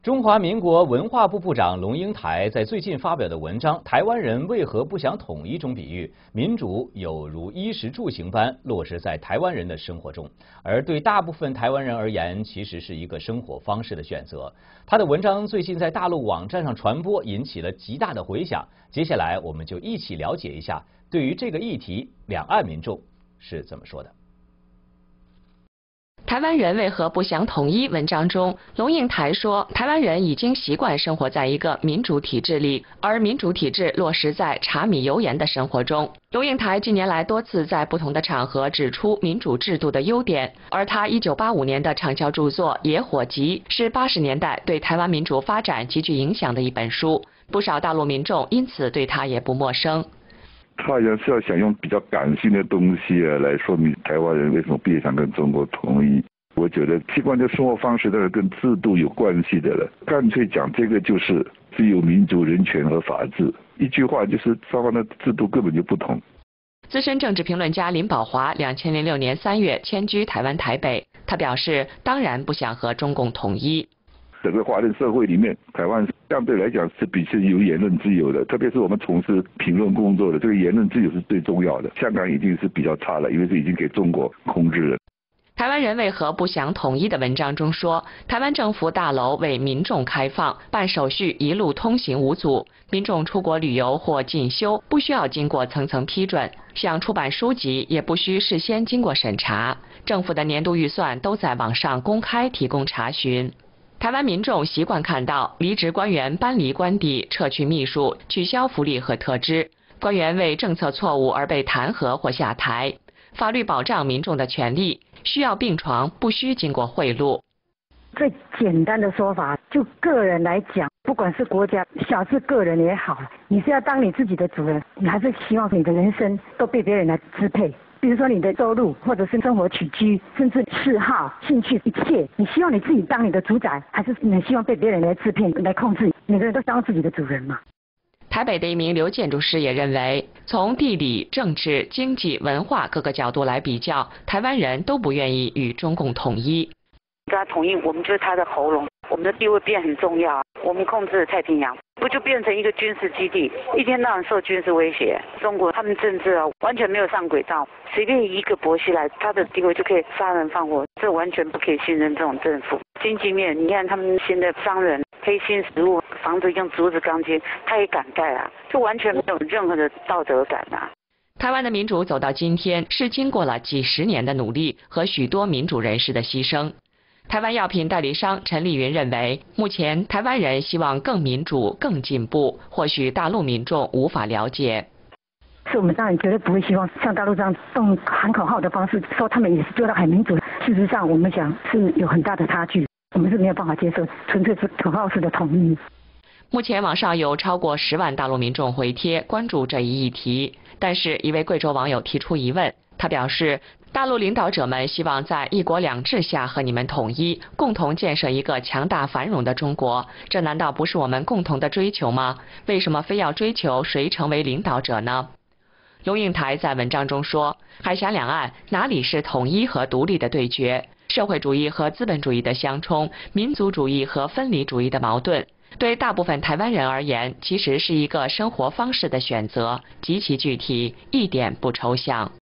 中华民国文化部部长龙应台在最近发表的文章《台湾人为何不想统一》中比喻，民主有如衣食住行般落实在台湾人的生活中，而对大部分台湾人而言，其实是一个生活方式的选择。他的文章最近在大陆网站上传播，引起了极大的回响。接下来，我们就一起了解一下，对于这个议题，两岸民众是怎么说的。 台湾人为何不想统一？文章中，龙应台说，台湾人已经习惯生活在一个民主体制里，而民主体制落实在柴米油盐的生活中。龙应台近年来多次在不同的场合指出民主制度的优点，而他1985年的畅销著作《野火集》是80年代对台湾民主发展极具影响的一本书，不少大陆民众因此对他也不陌生。 他好像是要想用比较感性的东西来说明台湾人为什么不想跟中国统一。我觉得习惯的生活方式都是跟制度有关系的了，干脆讲这个就是自由、民主、人权和法治。一句话就是双方的制度根本就不同。 资深政治评论家林宝华2006年3月迁居台湾台北，他表示，当然不想和中共统一。 整个华人社会里面，台湾相对来讲是有言论自由的，特别是我们从事评论工作的，这个言论自由是最重要的。香港已经是比较差了，因为是已经给中国控制了。 台湾人为何不想统一的文章中说，台湾政府大楼为民众开放，办手续一路通行无阻，民众出国旅游或进修不需要经过层层批准，想出版书籍也不需事先经过审查，政府的年度预算都在网上公开提供查询。台湾民众习惯看到离职官员搬离官邸、撤去秘书、取消福利和特支，官员为政策错误而被弹劾或下台。法律保障民众的权利，需要病床，不需经过贿赂。 最简单的说法，就个人来讲，不管是国家，小至个人也好，你是要当你自己的主人，你还是希望你的人生都被别人来支配。比如说你的收入，或者是生活起居，甚至嗜好、兴趣，一切，你希望你自己当你的主宰，还是你希望被别人来支配、来控制？每个人都当自己的主人嘛。 台北的一名刘建筑师也认为，从地理、政治、经济、文化各个角度来比较，台湾人都不愿意与中共统一。 跟他统一，我们就是他的喉咙，我们的地位变很重要。我们控制了太平洋，不就变成一个军事基地，一天到晚受军事威胁。中国他们政治完全没有上轨道，随便一个薄熙来，他的地位就可以杀人放火，这完全不可以信任这种政府。经济面，你看他们现在商人黑心食物，房子用竹子钢筋，他也敢盖啊，就完全没有任何的道德感啊。 台湾的民主走到今天，是经过了几十年的努力和许多民主人士的牺牲。台湾药品代理商陈丽云认为，目前台湾人希望更民主、更进步，或许大陆民众无法了解。 是我们当然绝对不会希望像大陆这样用喊口号的方式说他们也是做到很民主。事实上，我们讲是有很大的差距，我们是没有办法接受纯粹是口号式的统一。 目前网上有超过10万大陆民众回帖关注这一议题，但是一位贵州网友提出疑问，他表示，大陆领导者们希望在一国两制下和你们统一，共同建设一个强大繁荣的中国，这难道不是我们共同的追求吗？为什么非要追求谁成为领导者呢？龙应台在文章中说，海峡两岸哪里是统一和独立的对决，社会主义和资本主义的相冲，民族主义和分离主义的矛盾，对大部分台湾人而言，其实是一个生活方式的选择，极其具体，一点不抽象。